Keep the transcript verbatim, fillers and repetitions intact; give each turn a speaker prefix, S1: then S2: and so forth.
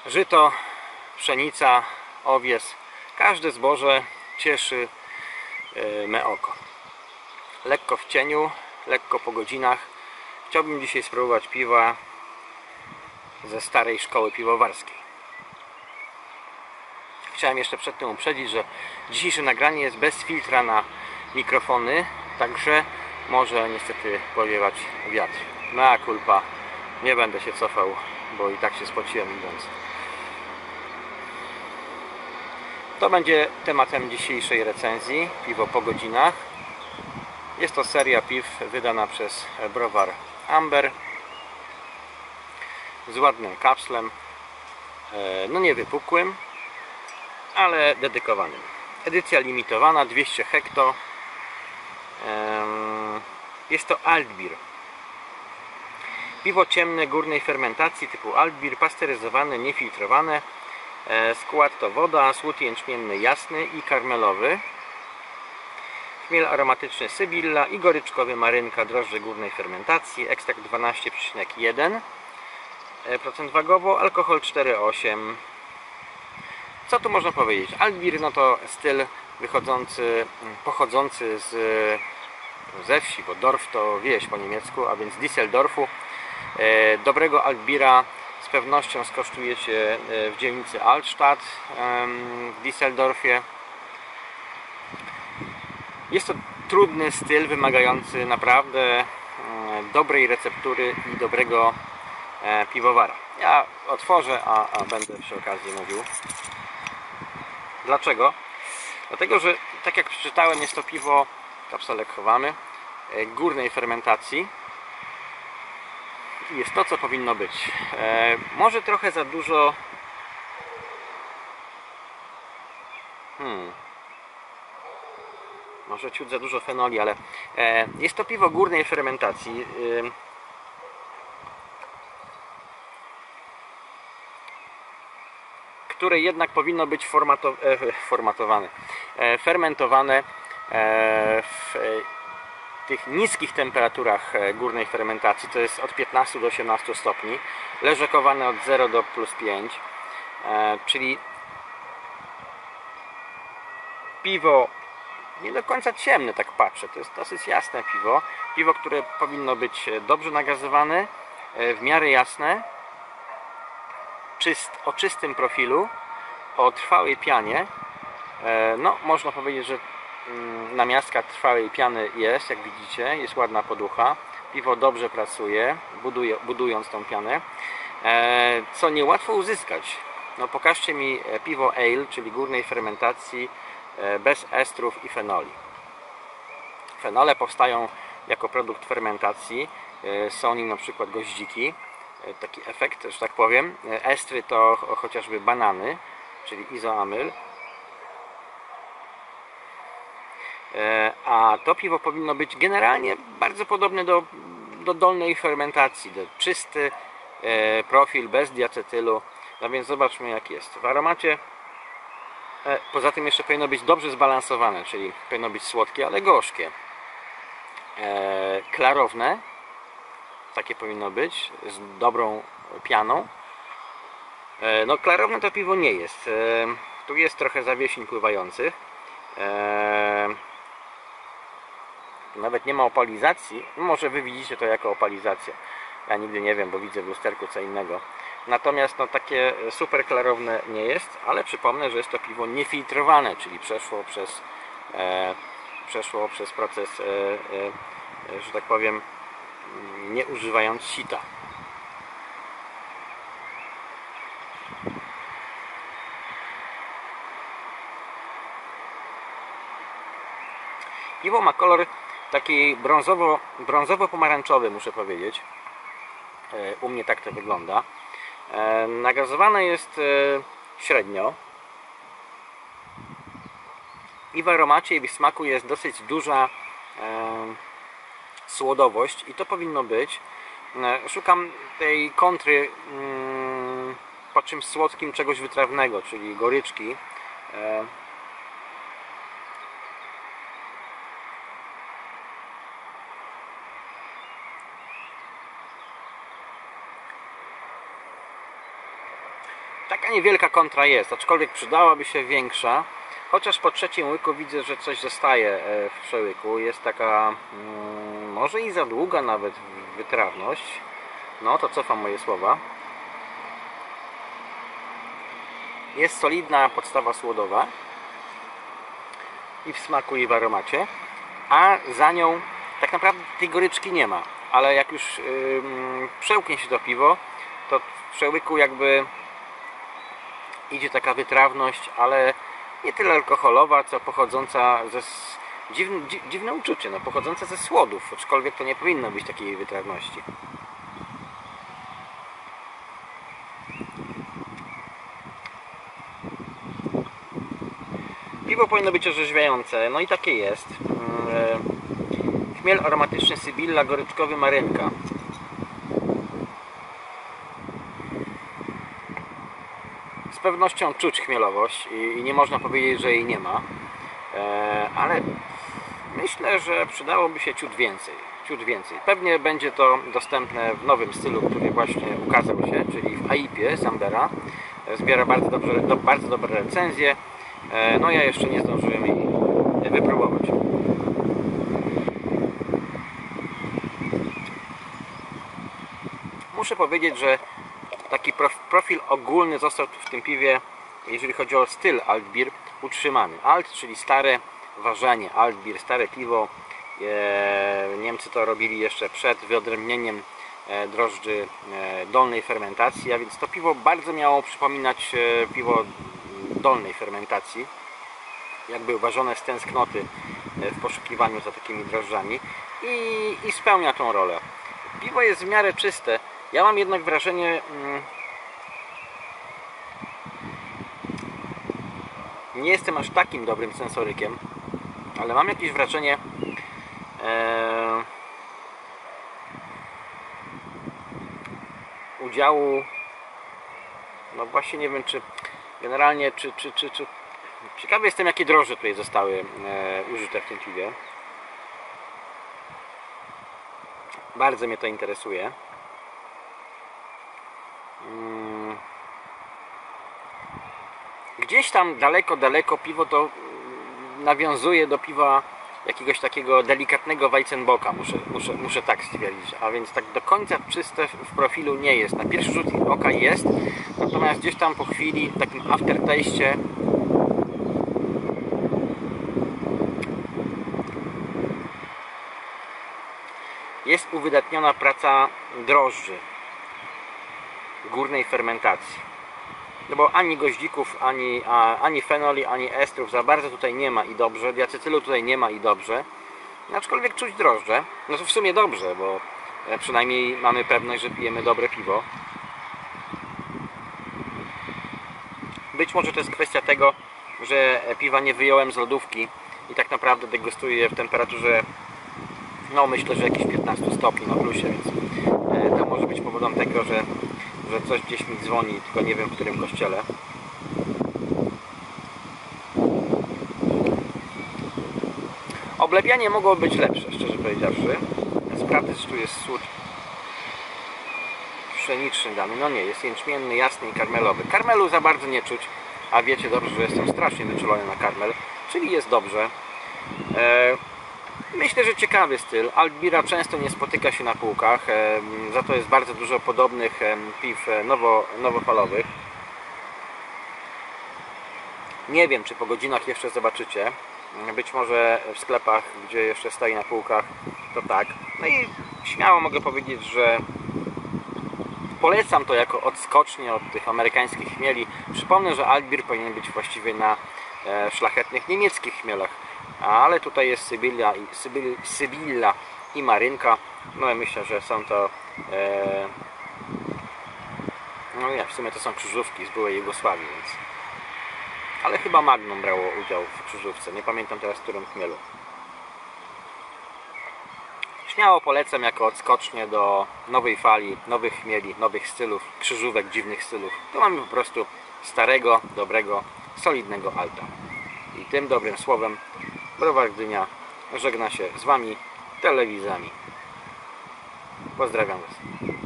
S1: Żyto, pszenica, owies, każde zboże cieszy me oko. Lekko w cieniu, lekko po godzinach. Chciałbym dzisiaj spróbować piwa ze starej szkoły piwowarskiej. Chciałem jeszcze przed tym uprzedzić, że dzisiejsze nagranie jest bez filtra na mikrofony, także może niestety powiewać wiatr. Mea culpa, nie będę się cofał, bo i tak się spociłem idąc. To będzie tematem dzisiejszej recenzji, piwo po godzinach. Jest to seria piw wydana przez browar Amber z ładnym kapslem, no nie wypukłym, ale dedykowanym. Edycja limitowana, dwieście hekto. Jest to Altbier. Piwo ciemne górnej fermentacji typu Altbier, pasteryzowane, niefiltrowane. Skład to woda, słód jęczmienny jasny i karmelowy, chmiel aromatyczny Sybilla i goryczkowy marynka, drożdże górnej fermentacji, ekstrakt dwanaście przecinek jeden procent wagowo, alkohol cztery przecinek osiem. Co tu można powiedzieć? Altbier no to styl wychodzący, pochodzący z, ze wsi, bo Dorf to wieś po niemiecku, a więc Düsseldorfu. Dobrego Altbiera z pewnością skosztujecie w dzielnicy Altstadt w Düsseldorfie. Jest to trudny styl, wymagający naprawdę dobrej receptury i dobrego piwowara. Ja otworzę, a, a będę przy okazji mówił. Dlaczego? Dlatego, że tak jak przeczytałem, jest to piwo, kapselek chowamy, górnej fermentacji. I jest to, co powinno być. E, może trochę za dużo... Hmm. Może ciut za dużo fenoli, ale e, jest to piwo górnej fermentacji. E, które jednak powinno być formato, e, formatowane, e, fermentowane e, w e, tych niskich temperaturach górnej fermentacji, to jest od piętnastu do osiemnastu stopni, leżakowane od zera do plus pięć, e, czyli piwo nie do końca ciemne, tak patrzę, to jest dosyć jasne piwo, piwo, które powinno być dobrze nagazowane, e, w miarę jasne, czyst, o czystym profilu, o trwałej pianie. e, no można powiedzieć, że namiastka trwałej piany jest, jak widzicie, jest ładna poducha, piwo dobrze pracuje, buduje, budując tą pianę, e, co niełatwo uzyskać. No pokażcie mi piwo ale, czyli górnej fermentacji, e, bez estrów i fenoli. Fenole powstają jako produkt fermentacji, e, są nim na przykład goździki, e, taki efekt, że tak powiem. Estry to chociażby banany, czyli izoamyl. A to piwo powinno być generalnie bardzo podobne do, do dolnej fermentacji, do czysty e, profil, bez diacetylu. No więc zobaczmy, jak jest. W aromacie e, poza tym jeszcze powinno być dobrze zbalansowane, czyli powinno być słodkie, ale gorzkie. E, klarowne, takie powinno być, z dobrą pianą. E, no klarowne to piwo nie jest. E, tu jest trochę zawiesiń pływających. E, Nawet nie ma opalizacji. Może wy widzicie to jako opalizację. Ja nigdy nie wiem, bo widzę w lusterku co innego. Natomiast no, takie super klarowne nie jest, ale przypomnę, że jest to piwo niefiltrowane, czyli przeszło przez, e, przeszło przez proces, e, e, że tak powiem, nie używając sita. Piwo ma kolor taki brązowo, brązowo-pomarańczowy, muszę powiedzieć. U mnie tak to wygląda. Nagazowane jest średnio. I w aromacie i w smaku jest dosyć duża słodowość i to powinno być. Szukam tej kontry po czymś słodkim, czegoś wytrawnego, czyli goryczki. taka niewielka kontra jest, aczkolwiek przydałaby się większa. Chociaż po trzecim łyku widzę, że coś zostaje w przełyku. Jest taka mm, może i za długa nawet wytrawność. No to cofam moje słowa. Jest solidna podstawa słodowa i w smaku, i w aromacie, a za nią tak naprawdę tej goryczki nie ma, ale jak już yy, przełknie się to piwo, to w przełyku jakby idzie taka wytrawność, ale nie tyle alkoholowa, co pochodząca ze dziwne, dziwne uczucie, no, pochodzące ze słodów, aczkolwiek to nie powinno być takiej wytrawności. Piwo powinno być orzeźwiające, no i takie jest. Chmiel aromatyczny Sybilla, goryczkowy Marynka. Z pewnością czuć chmielowość i nie można powiedzieć, że jej nie ma, ale myślę, że przydałoby się ciut więcej. Ciut więcej. Pewnie będzie to dostępne w nowym stylu, który właśnie ukazał się, czyli w A I P-ie Sambera. Zbiera bardzo, dobrze, do, bardzo dobre recenzje. No ja jeszcze nie zdążyłem jej wypróbować. Muszę powiedzieć, że taki profil ogólny został w tym piwie, jeżeli chodzi o styl Alt Bier, utrzymany. Alt, czyli stare ważenie, Alt Bier, stare piwo. Niemcy to robili jeszcze przed wyodrębnieniem drożdży dolnej fermentacji, a więc to piwo bardzo miało przypominać piwo dolnej fermentacji, jakby ważone z tęsknoty w poszukiwaniu za takimi drożdżami i, i spełnia tą rolę. Piwo jest w miarę czyste. Ja mam jednak wrażenie, nie jestem aż takim dobrym sensorykiem, ale mam jakieś wrażenie e, udziału, no właśnie nie wiem, czy generalnie, czy, czy, czy, czy ciekawy jestem, jakie drożdże tutaj zostały e, użyte w tym piwie. Bardzo mnie to interesuje. Gdzieś tam daleko, daleko piwo to nawiązuje do piwa jakiegoś takiego delikatnego Weizenbocka, muszę, muszę, muszę tak stwierdzić, a więc tak do końca czyste w profilu nie jest. Na pierwszy rzut oka jest, natomiast gdzieś tam po chwili, w takim aftertaście jest uwydatniona praca drożdży górnej fermentacji. No bo ani goździków, ani, a, ani fenoli, ani estrów za bardzo tutaj nie ma i dobrze. Diacetylu tutaj nie ma i dobrze. Aczkolwiek czuć drożdże. No to w sumie dobrze, bo przynajmniej mamy pewność, że pijemy dobre piwo. Być może to jest kwestia tego, że piwa nie wyjąłem z lodówki i tak naprawdę degustuję w temperaturze, no myślę, że jakieś piętnaście stopni na plusie, więc to może być powodem tego, że że coś gdzieś mi dzwoni, tylko nie wiem w którym kościele. Oblepianie mogło być lepsze, szczerze powiedziawszy. Sprawdzę, czy tu jest sód pszeniczny dany. No nie, jest jęczmienny, jasny i karmelowy. Karmelu za bardzo nie czuć, a wiecie dobrze, że jestem strasznie wyczulony na karmel, czyli jest dobrze. Myślę, że ciekawy styl. Alt Bira często nie spotyka się na półkach, za to jest bardzo dużo podobnych piw nowo, nowofalowych. Nie wiem, czy po godzinach jeszcze zobaczycie. Być może w sklepach, gdzie jeszcze stoi na półkach, to tak. No i śmiało mogę powiedzieć, że polecam to jako odskocznie od tych amerykańskich chmieli. Przypomnę, że Alt Bier powinien być właściwie na szlachetnych niemieckich chmielach. Ale tutaj jest Sybilla i, Sybil, Sybilla i Marynka. No ja myślę, że są to e, no nie, w sumie to są krzyżówki z byłej Jugosławii, więc ale chyba Magnum brało udział w krzyżówce. Nie pamiętam teraz w którym chmielu. Śmiało polecam jako odskocznie do nowej fali, nowych chmieli, nowych stylów, krzyżówek, dziwnych stylów. Tu mamy po prostu starego, dobrego, solidnego Alta. I tym dobrym słowem Browar Gdynia żegna się z Wami telewizami. Pozdrawiam Was.